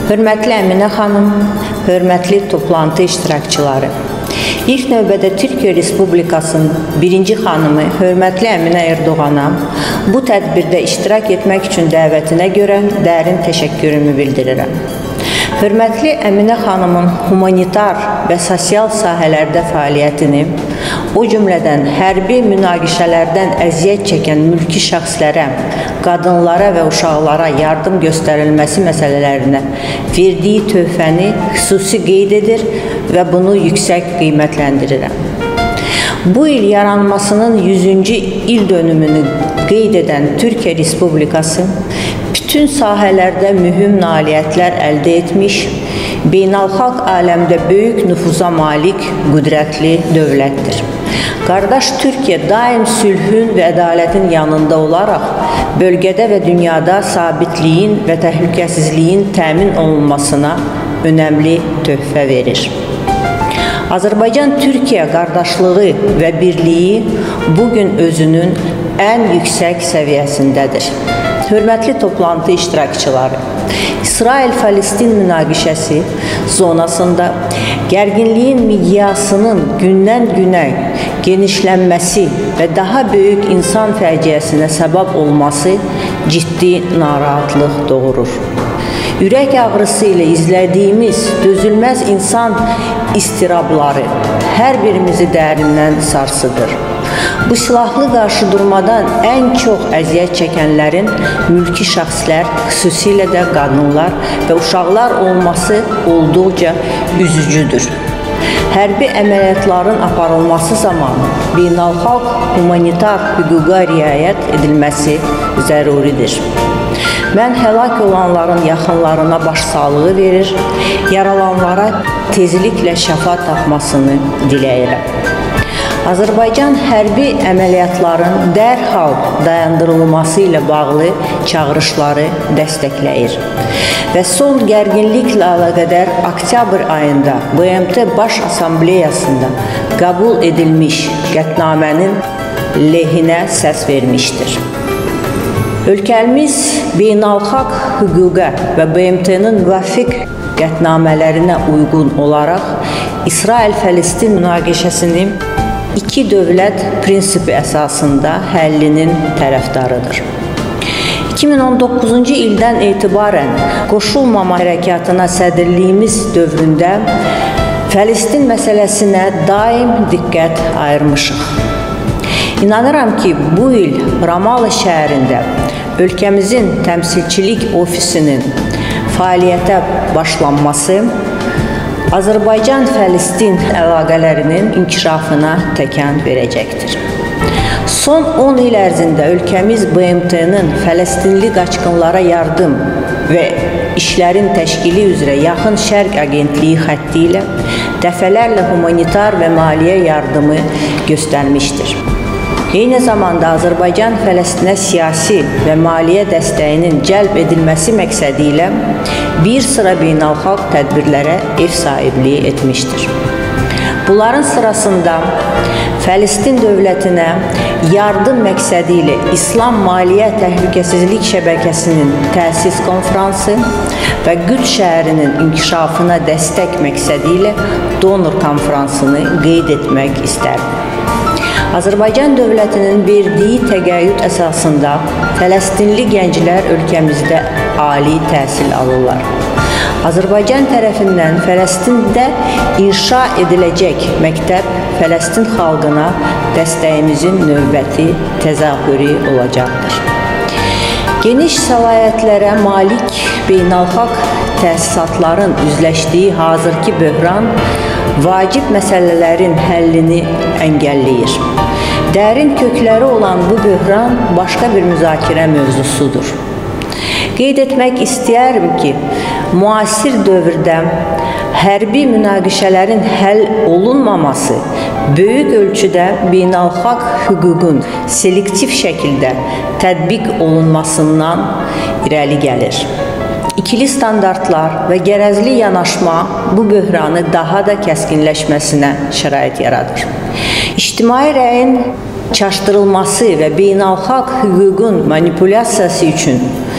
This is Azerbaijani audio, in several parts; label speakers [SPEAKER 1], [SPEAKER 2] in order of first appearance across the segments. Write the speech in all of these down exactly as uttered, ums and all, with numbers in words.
[SPEAKER 1] Hörmətli Əminə xanım, hörmətli toplantı iştirakçıları. İlk növbədə Türkiyə Respublikasının birinci xanımı hörmətli Əminə Erdoğana bu tədbirdə iştirak etmək üçün dəvətinə görə dərin təşəkkürümü bildirirəm. Hörmətli Əminə xanımın humanitar və sosial sahələrdə fəaliyyətini, o cümlədən hərbi münaqişələrdən əziyyət çəkən mülki şəxslərə, qadınlara və uşaqlara yardım göstərilməsi məsələlərinə verdiyi töhfəni xüsusi qeyd edir və bunu yüksək qiymətləndirirəm. Bu il yaranmasının yüzüncü il dönümünü qeyd edən Türkiyə Respublikası bütün sahələrdə mühüm nailiyyətlər əldə etmiş, beynəlxalq aləmdə böyük nüfuza malik qüdrətli dövlətdir. Qardaş Türkiyə daim sülhün və ədalətin yanında olaraq bölgədə və dünyada sabitliyin və təhlükəsizliyin təmin olunmasına önəmli töhfə verir. Azərbaycan-Türkiyə qardaşlığı və birliyi bugün özünün ən yüksək səviyyəsindədir. Hörmətli toplantı iştirakçıları, İsrail-Fələstin münaqişəsi zonasında gərginliyin miqyasının gündən-günə genişlənməsi və daha böyük insan fəciəsinə səbəb olması ciddi narahatlıq doğurur. Ürək ağrısı ilə izlədiyimiz dözülməz insan istirabları hər birimizi dərindən sarsıdır. Bu silahlı qarşıdurmadan ən çox əziyyət çəkənlərin mülki şəxslər, xüsusilə də qadınlar və uşaqlar olması olduqca üzücüdür. Hərbi əməliyyatların aparılması zamanı beynəlxalq humanitar hüquqa riayət edilməsi zəruridir. Mən həlak olanların yaxınlarına başsağlığı verir, yaralanlara tezliklə şəfa tapmasını diləyirəm. Azərbaycan hərbi əməliyyatların dərhal dayandırılması ilə bağlı çağırışları dəstəkləyir və son gərginliklə əlaqədar oktyabr ayında B M T Baş Assambleyasında qəbul edilmiş qətnamənin lehinə səs vermişdir. Ölkəmiz beynəlxalq hüquqa və B M T-nin müvafiq qətnamələrinə uyğun olaraq İsrail-Fələstin münaqişəsini iki dövlət prinsipi əsasında həllinin tərəfdarıdır. iki min on doqquzuncu ildən etibarən qoşulmama hərəkatına sədrliyimiz dövründə Fələstin məsələsinə daim diqqət ayırmışıq. İnanıram ki, bu il Ramallah şəhərində ölkəmizin təmsilçilik ofisinin fəaliyyətə başlanması Azərbaycan-Fələstin əlaqələrinin inkişafına təkan verəcəkdir. Son on il ərzində ölkəmiz B M T-nin Fələstinli qaçqınlara yardım və işlərin təşkili üzrə Yaxın Şərq Agentliyi xətti ilə dəfələrlə humanitar və maliyyə yardımı göstərmişdir. Eyni zamanda Azərbaycan Fələstinə siyasi və maliyyə dəstəyinin cəlb edilməsi məqsədi ilə bir sıra beynəlxalq tədbirlərə ev sahibliyi etmişdir. Bunların sırasında Fələstin dövlətinə yardım məqsədi ilə İslam Maliyyə Təhlükəsizlik Şəbəkəsinin təsis konfransı və Qüds şəhərinin inkişafına dəstək məqsədi ilə donor konfransını qeyd etmək istərdim. Azərbaycan dövlətinin verdiyi təqaüd əsasında Fələstinli gənclər ölkəmizdə ali təhsil alırlar. Azərbaycan tərəfindən Fələstində inşa ediləcək məktəb Fələstin xalqına dəstəyimizin növbəti təzahürü olacaqdır. Geniş səlahiyyətlərə malik beynəlxalq təsisatların üzləşdiyi hazırki böhran vacib məsələlərin həllini əngəlləyir. Dərin kökləri olan bu böhran başqa bir müzakirə mövzusudur. Qeyd etmək istəyərəm ki, müasir dövrdə hərbi münaqişələrin həll olunmaması böyük ölçüdə beynəlxalq hüququn selektiv şəkildə tətbiq olunmasından irəli gəlir. İkili standartlar və gərəzli yanaşma bu böhranı daha da kəskinləşməsinə şərait yaradır. İctimai rəyin çaşdırılması və beynəlxalq hüququn manipulyasiyası üçün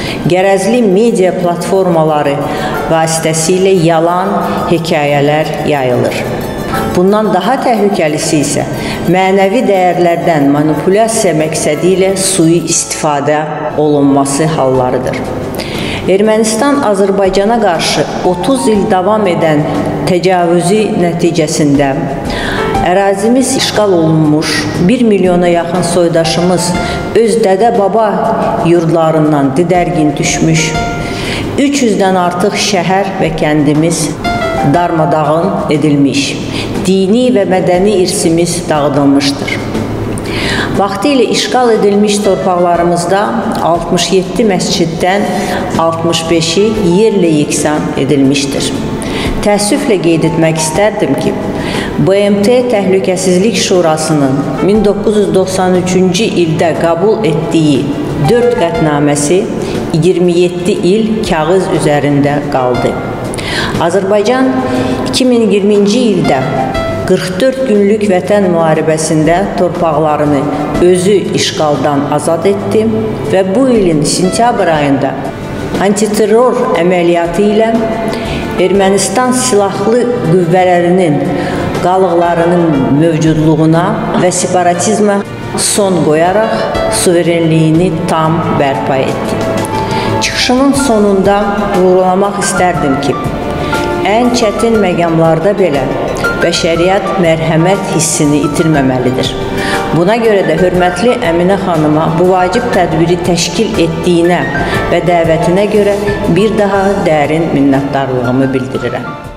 [SPEAKER 1] qərəzli media platformaları vasitəsilə yalan hekayələr yayılır. Bundan daha təhlükəlisi isə mənəvi dəyərlərdən manipulyasiya məqsədi ilə sui-istifadə olunması hallarıdır. Ermənistan Azərbaycana qarşı otuz il davam edən təcavüzü nəticəsində ərazimiz işğal olunmuş, bir milyona yaxın soydaşımız öz dədə-baba yurdlarından didərgin düşmüş, üç yüzdən artıq şəhər və kəndimiz darmadağın edilmiş, dini və mədəni irsimiz dağıdılmışdır. Vaxtilə işğal edilmiş torpaqlarımızda altmış yeddi məsciddən altmış beşi yerlə yeksan edilmişdir. Təəssüflə qeyd etmək istərdim ki, B M T Təhlükəsizlik Şurasının min doqquz yüz doxsan üçüncü ildə qəbul etdiyi dörd qətnaməsi iyirmi yeddi il kağız üzərində qaldı. Azərbaycan iki min iyirminci ildə qırx dörd günlük vətən müharibəsində torpaqlarını özü işğaldan azad etdi və bu ilin sentyabr ayında antiterror əməliyyatı ilə Ermənistan silahlı qüvvələrinin qalıqlarının mövcudluğuna və separatizmə son qoyaraq suverenliyini tam bərpa etdi. Çıxışımın sonunda vurğulamaq istərdim ki, ən çətin məqamlarda belə bəşəriyyət mərhəmət hissini itirməməlidir. Buna görə də hörmətli Əminə xanıma bu vacib tədbiri təşkil etdiyinə və dəvətinə görə bir daha dərin minnətdarlığımı bildirirəm.